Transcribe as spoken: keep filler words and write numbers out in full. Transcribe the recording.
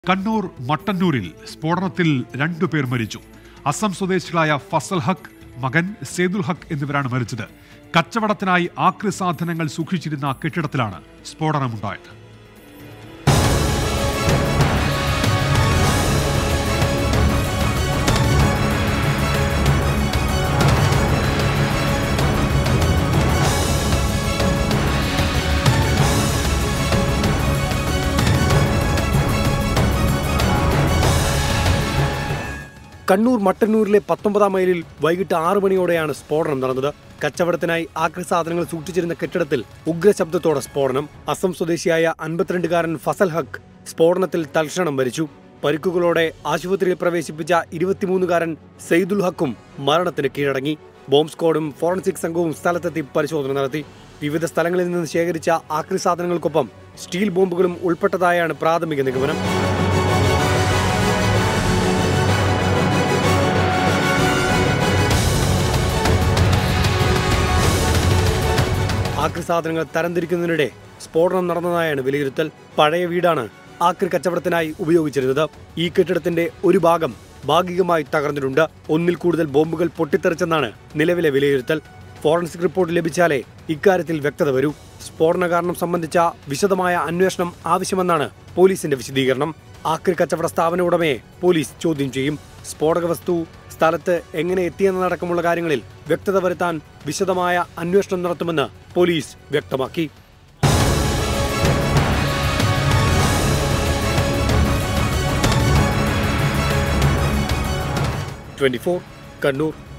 കണ്ണൂർ മട്ടന്നൂരിൽ സ്ഫോടനത്തിൽ രണ്ടുപേർ മരിച്ചു. അസം സ്വദേശികളായ ഫസൽ ഹക്ക്, മകൻ സേദുൽ ഹക്ക് എന്നിവരാണ് മരിച്ചത്. കച്ചവടത്തിനായി ആക്രി സാധനങ്ങൾ സൂക്ഷിച്ചിരുന്ന കെട്ടിടത്തിലാണ് സ്ഫോടനമുണ്ടായത്. കണ്ണൂർ മട്ടന്നൂരിലെ പത്തൊമ്പതാം മൈലിൽ വൈകിട്ട് ആറു മണിയോടെയാണ് സ്ഫോടനം നടന്നത്. കച്ചവടത്തിനായി ആക്രി സാധനങ്ങൾ സൂക്ഷിച്ചിരുന്ന കെട്ടിടത്തിൽ ഉഗ്രശബ്ദത്തോടെ സ്ഫോടനം. അസം സ്വദേശിയായ അൻപത്തിരണ്ടുകാരൻ ഫസൽ ഹക്ക് സ്ഫോടനത്തിൽ തൽക്ഷണം മരിച്ചു. പരിക്കുകളോടെ ആശുപത്രിയിൽ പ്രവേശിപ്പിച്ച ഇരുപത്തിമൂന്നുകാരൻ സെയ്ദുൽ ഹക്കും മരണത്തിന് കീഴടങ്ങി. ബോംബ് സ്ക്വാഡും ഫോറൻസിക് സംഘവും സ്ഥലത്തെത്തി പരിശോധന നടത്തി. വിവിധ സ്ഥലങ്ങളിൽ നിന്ന് ശേഖരിച്ച ആക്രി സാധനങ്ങൾക്കൊപ്പം സ്റ്റീൽ ബോംബുകളും ഉൾപ്പെട്ടതായാണ് പ്രാഥമിക നിഗമനം. ആക്രി സാധനങ്ങൾ തരംതിരിക്കുന്നതിനിടെ സ്ഫോടനം നടന്നതായാണ് വിലയിരുത്തൽ. പഴയ വീടാണ് ആക്രി കച്ചവടത്തിനായി ഉപയോഗിച്ചിരുന്നത്. ഈ കെട്ടിടത്തിന്റെ ഒരു ഭാഗം ഭാഗികമായി തകർന്നിട്ടുണ്ട്. ഒന്നിൽ കൂടുതൽ ബോംബുകൾ പൊട്ടിത്തെറിച്ചെന്നാണ് നിലവിലെ വിലയിരുത്തൽ. ഫോറൻസിക് റിപ്പോർട്ട് ലഭിച്ചാലേ ഇക്കാര്യത്തിൽ വ്യക്തത വരൂ. സ്ഫോടന കാരണം സംബന്ധിച്ച വിശദമായ അന്വേഷണം ആവശ്യമെന്നാണ് പോലീസിന്റെ വിശദീകരണം. ആക്രി കച്ചവട സ്ഥാപന ഉടമയെ പോലീസ് ചോദ്യം ചെയ്യും. സ്ഫോടക വസ്തു സ്ഥലത്ത് എങ്ങനെ എത്തിയെന്നതടക്കമുള്ള കാര്യങ്ങളിൽ വ്യക്തത വരുത്താൻ വിശദമായ അന്വേഷണം നടത്തുമെന്ന് പോലീസ് വ്യക്തമാക്കി. Twenty four Kannur.